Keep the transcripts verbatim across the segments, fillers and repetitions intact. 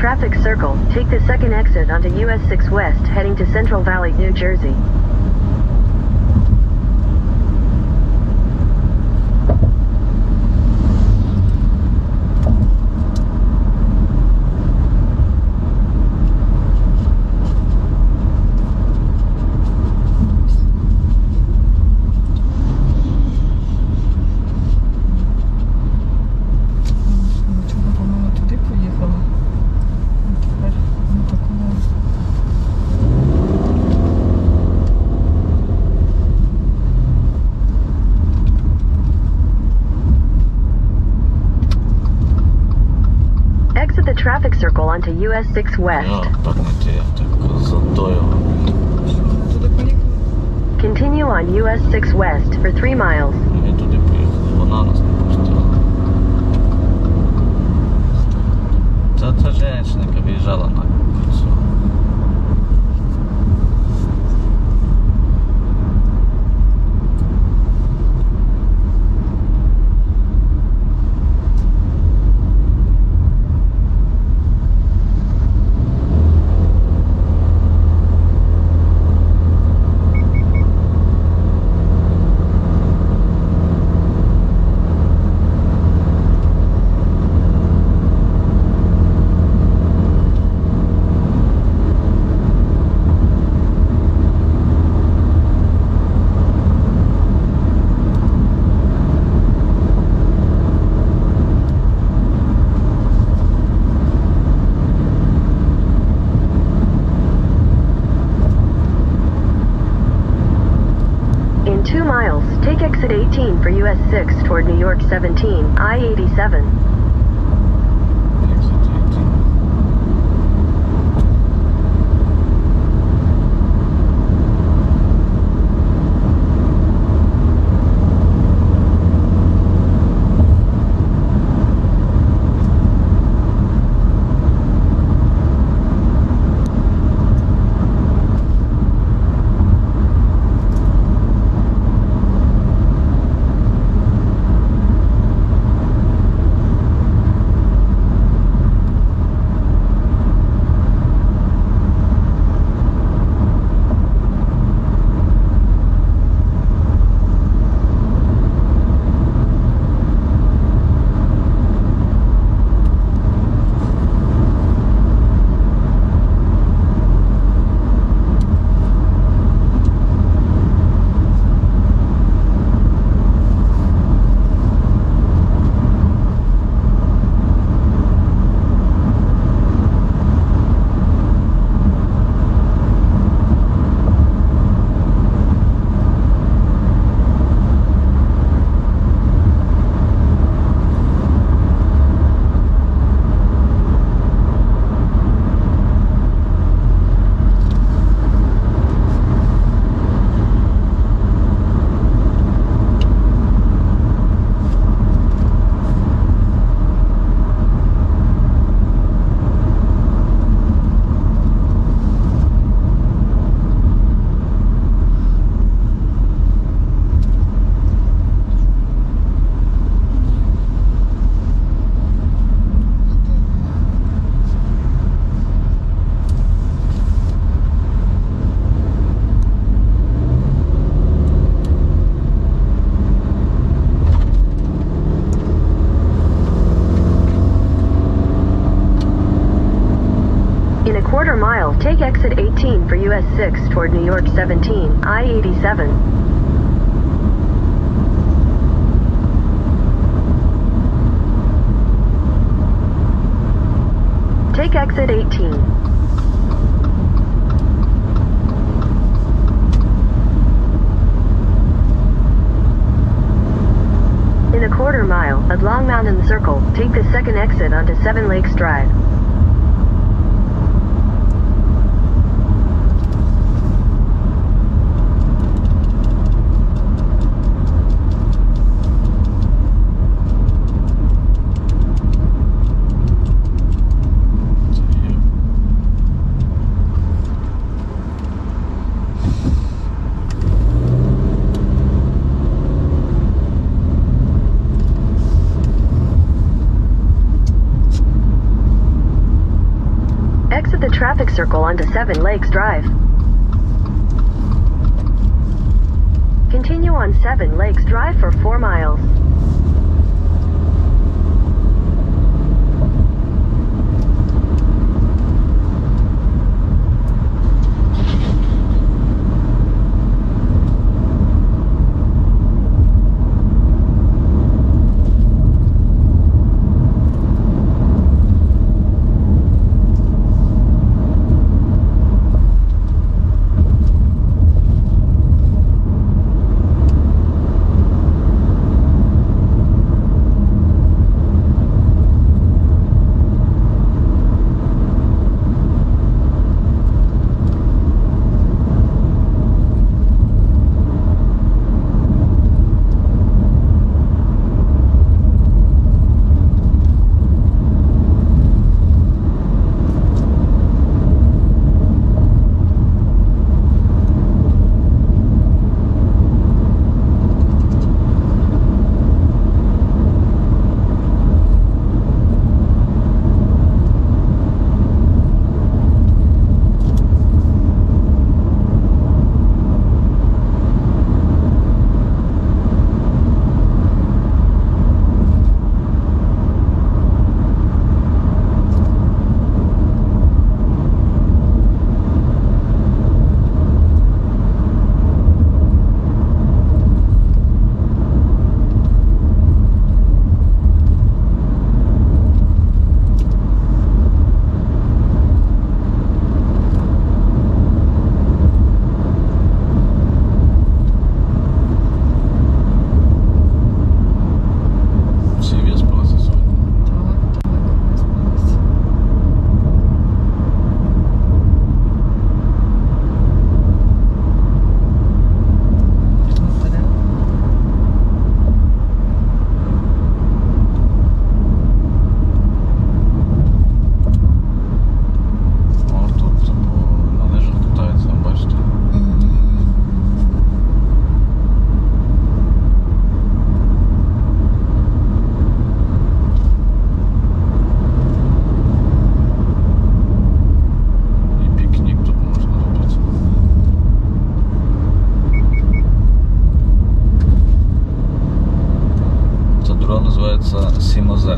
traffic circle, take the second exit onto U S six West heading to Central Valley, New Jersey. Traffic circle onto U S six West. Continue on U S six West for three miles. Та женщина выезжала на кольцо. Take exit eighteen for U S six toward New York seventeen, I eighty-seven. Quarter mile, take exit eighteen for U S six toward New York seventeen, I eighty-seven. Take exit eighteen. In a quarter mile, at Long Mountain Circle, take the second exit onto Seven Lakes Drive. traffic circle onto Seven Lakes Drive. Continue on Seven Lakes Drive for four miles. Сім-Озер.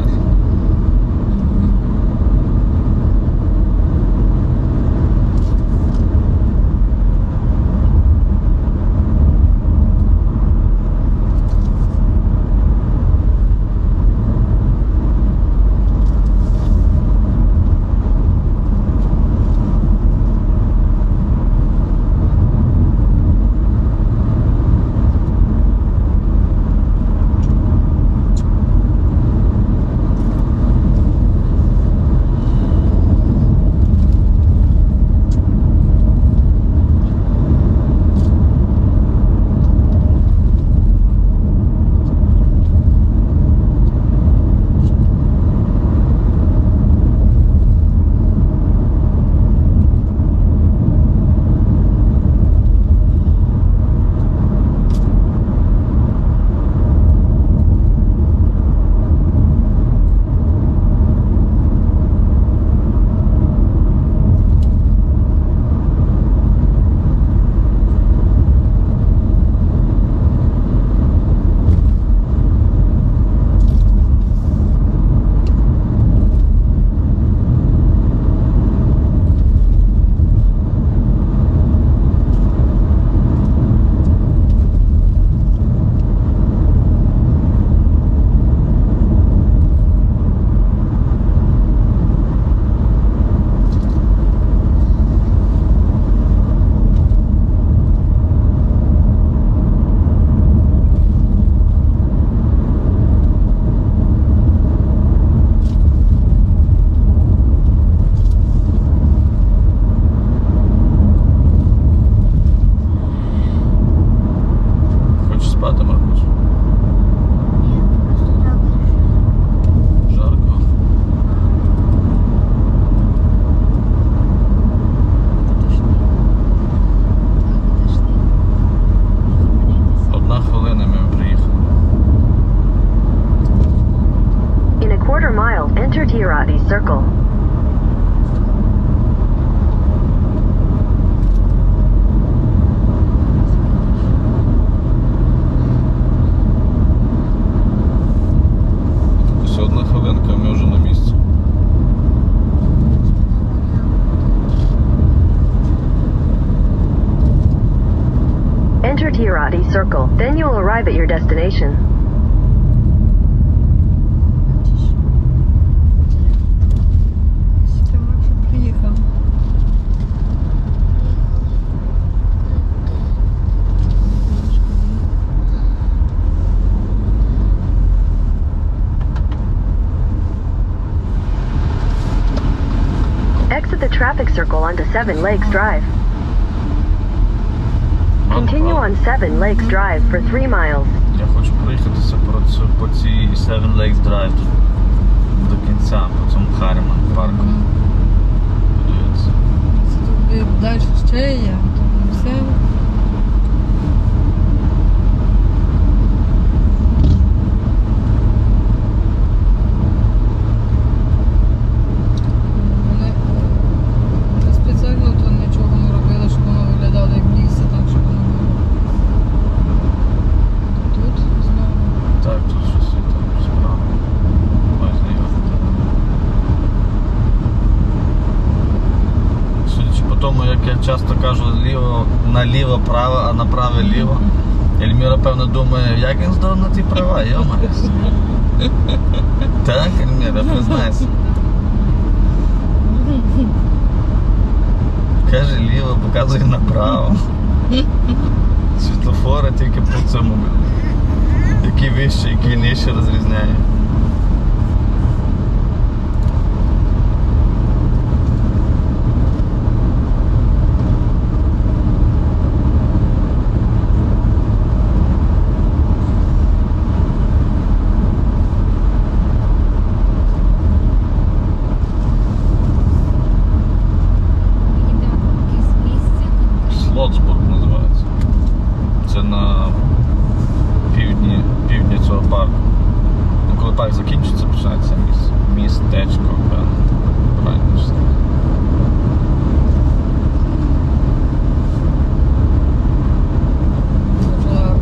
Enter Tirati Circle. Enter Tirati Circle, then you'll arrive at your destination. Exit the traffic circle onto Seven Lakes Drive. Continue on Seven Lakes Drive for three miles. Я хочу проїхатися по, цю- по цій Seven Lakes Drive тут до кінця, по цьому Харіман парку. Подивіться. Це тут далі ще є, тут не все. Вони, вони спеціально то нічого не робили, щоб воно виглядало як ліс, так, щоб воно було. Тут знову. Так, тут щось є там справа. Ось зліва. Судячи по тому, як я часто кажу ліво, наліво право, а направо ліво. Ельміра, певно, думає, як він здав на ті права, йо-моє. Так, Ельміра, признайся. Каже ліво, показує направо. Світлофори тільки по цьому. Які вище, які нижче розрізняє. Слотсбург називається. Це на півдні, півдні цього парку. Ну, коли парк закінчиться, починається міс, містечко, певно. Правильно ж. Дуже гарно.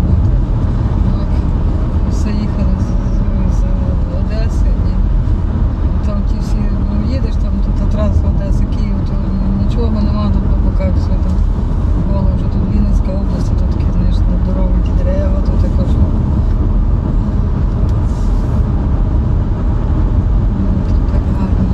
Ми все їхали з, з, з Одеси і там ті всі, ну їдеш там, то та траса Одеса, Київ, то нічого нема тут по боках, все там голо, вже тут Вінницька область, тут такі, знаєш, на дороги ті дерева, тут також. Тут так гарно.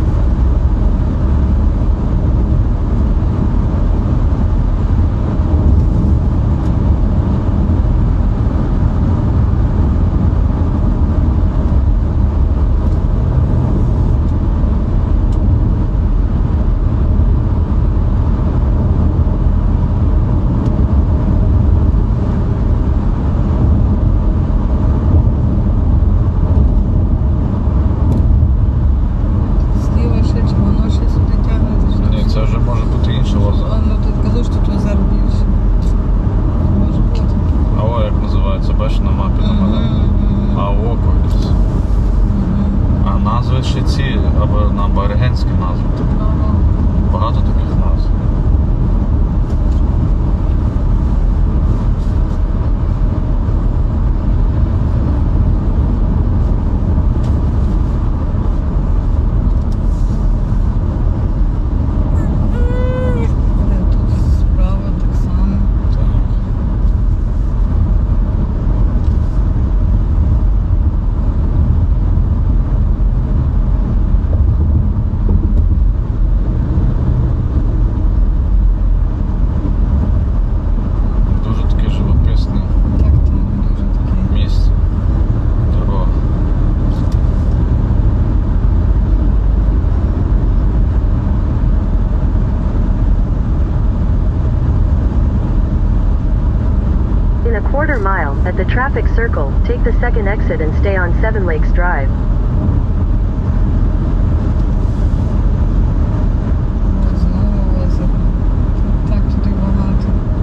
Зліва ще чи воно ще сюди тягнеться? Ні, це вже може бути інше озеро. А, ну ти кажу, що тут озеро більше. Може бути. А о, як називається, бачиш на мапі намалювано. А око. А назви ще ці, або на аборигенські назви. Типу. Багато таких назв. Тут справа так само. Так. Дуже таке живописне Так, так, дуже таке. місце. Дорога. In a quarter mile, at the traffic circle, take the second exit and stay on Seven Lakes Drive. Знову озеро. Так туди багато.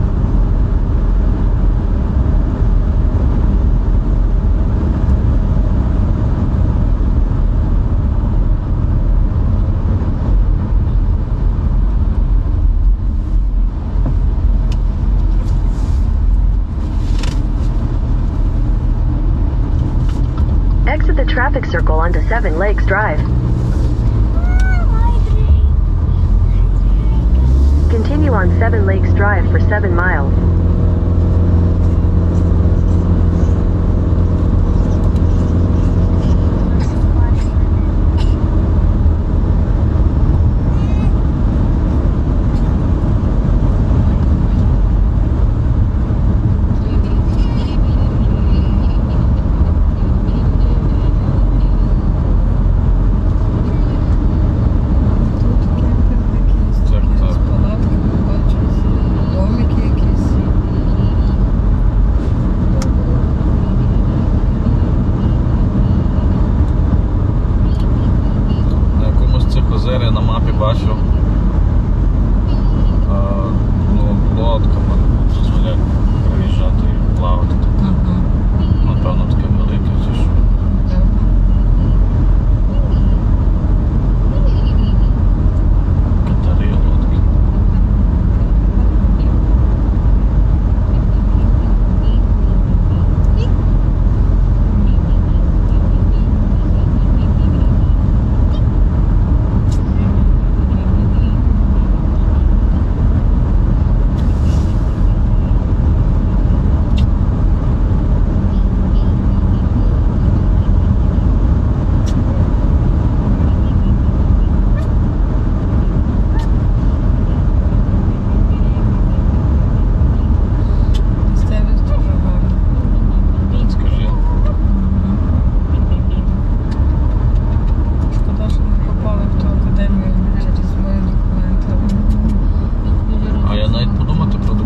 Exit the traffic circle onto Seven Lakes Drive. Continue on Seven Lakes Drive for seven miles.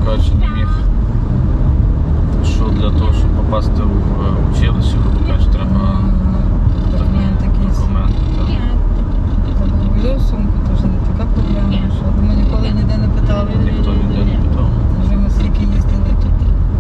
коротше, не міг. Що для того, щоб попасти в училище, грубо кажучи, треба Документ якийсь. документи. так. Та бо сумку, то ж не така проблема, що ми ніколи ніде не питали. Ніхто ніде не питав. Вже ми стільки їздили тут.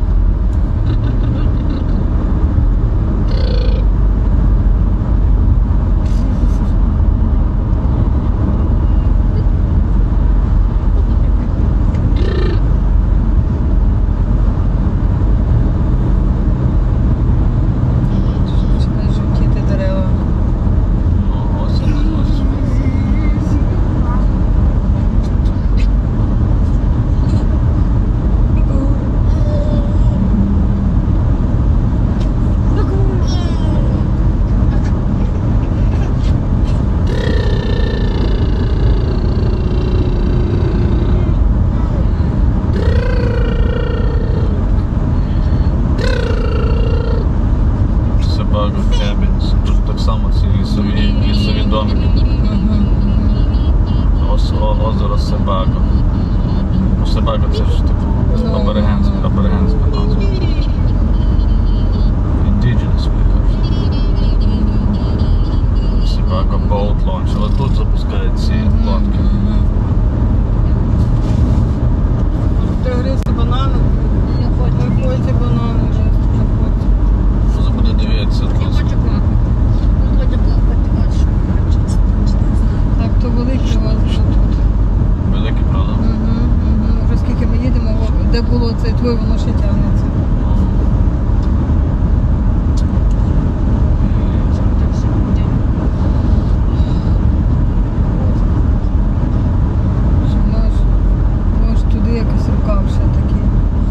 Починають жовтіти дерева. Ну, осінь, осінь. Себаго Cabins. Тут так само ці лісові, лісові домики. Ос, о, озеро Себаго. Ну, Себаго це ж типу аборигенська, аборигенська назва. Indigenous, мені кажуть. Себаго Boat Launch. Але тут запускають ці лодки. Пригризти банани. Не хочете банани вже. Не хочете. Що буде дивитися? Так, то великий у вас вже тут. Великий, правда? Угу, угу. Вже скільки ми їдемо, о, де було цей твій, воно ще тягнеться. Що воно ж, воно ж туди якось рукав ще такий.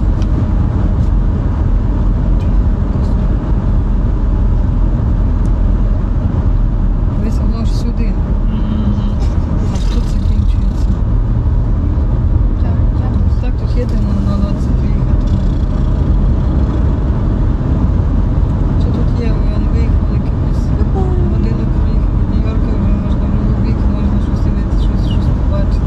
Дивись, воно ж сюди, Мгм. аж тут закінчується. Так, тут їдемо на лодці приїхати. Що тут є? Ви виїхали якихось годину проїхали від Нью-Йорка, вже можна в любий бік, можна щось дивитися, щось, щось побачити.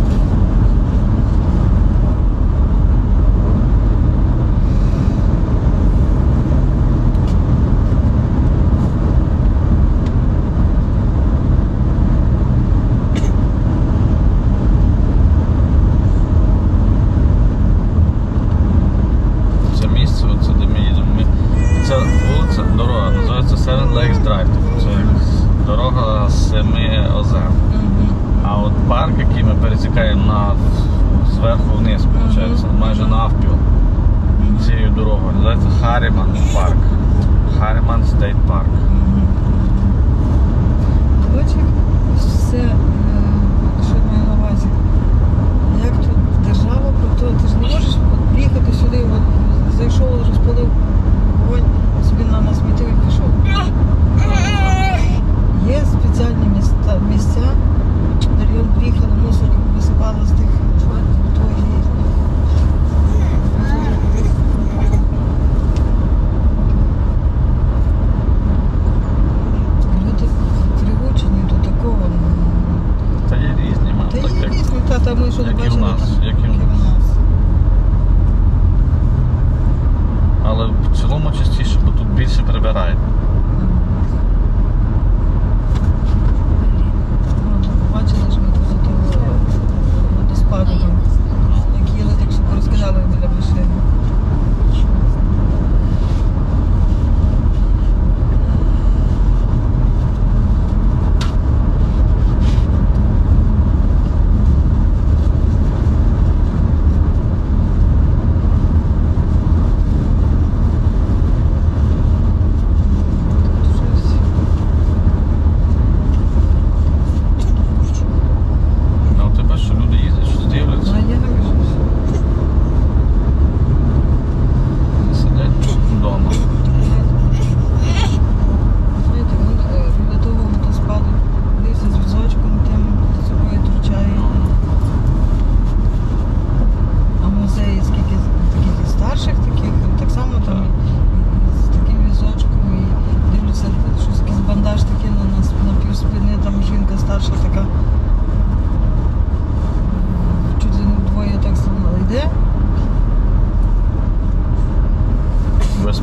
Це місце, оце, де ми їдемо. Ми... Ця вулиця, дорога, називається Seven Lakes Drive. Тобто це дорога семи озер. А от парк, який ми пересікаємо на... зверху вниз, виходить, майже навпіл цією дорогою. Називається Харіман парк. Харіман Стейт парк. Коротше, все, е, що я маю на увазі. Як тут держава, то ти ж не можеш от приїхати сюди, от, зайшов, розпалив вогонь, собі на нас смітив і пішов. Є спеціальні місця, місця, де район приїхали, мусорки висипали з тих твої. Люди пригучені до такого. Та є різні, мам, Та так є як, різні, та, та ми що як і в бачили нас, там, як і в нас. Але в цілому частіше, бо тут більше прибирають. Ну, бачили ж ми тут того водоспаду там, як їли, так що порозкидали біля машини.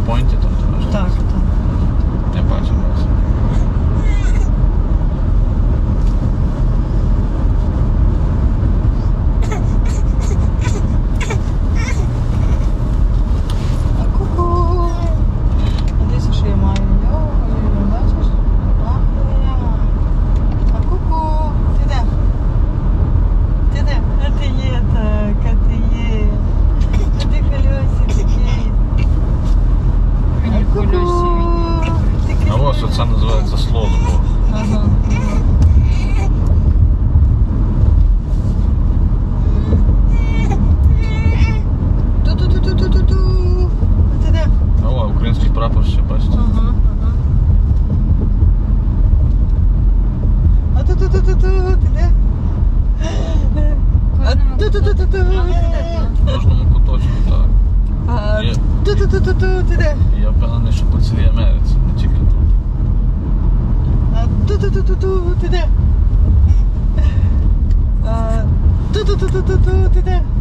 Вестпойнті там теж. Так, так. Я бачив вас. А ку-ку. А дивіться, що я маю. Йо-йо, бачиш? Ахуя. А ку-ку. Ти де? Ти де? А ти є так, а ти є. А ти колесі такий. Мені колесі А ось оце називається слоуборд. Ага. Ту-ту-ту-ту-ту-ту. Ти де? А о, український прапор ще, бачите? Ага, ага. А ту-ту-ту-ту-ту. Ти де? А ту-ту-ту-ту-ту. В кожному куточку, так. А Є. ту-ту-ту-ту-ту. Ти де? І я впевнений, що по цілій Америці, не тільки тут. А ту-ту-ту-ту-ту. Ти де? А ту-ту-ту-ту-ту. Ти де?